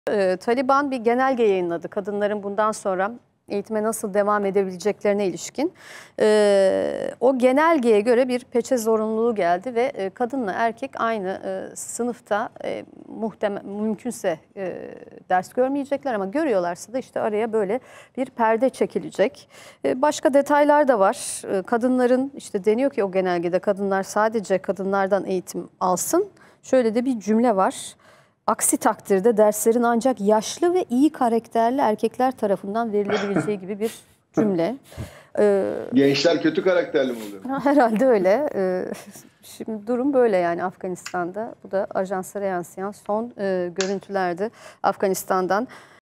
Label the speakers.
Speaker 1: Taliban bir genelge yayınladı. Kadınların bundan sonra eğitime nasıl devam edebileceklerine ilişkin. O genelgeye göre bir peçe zorunluluğu geldi ve kadınla erkek aynı sınıfta mümkünse ders görmeyecekler ama görüyorlarsa da işte araya böyle bir perde çekilecek. Başka detaylar da var. Kadınların işte deniyor ki o genelgede kadınlar sadece kadınlardan eğitim alsın. Şöyle de bir cümle var. Aksi takdirde derslerin ancak yaşlı ve iyi karakterli erkekler tarafından verilebileceği gibi bir cümle.
Speaker 2: Gençler kötü karakterli mi oluyor?
Speaker 1: Herhalde öyle. Şimdi durum böyle yani Afganistan'da. Bu da ajanslara yansıyan son görüntülerdi Afganistan'dan.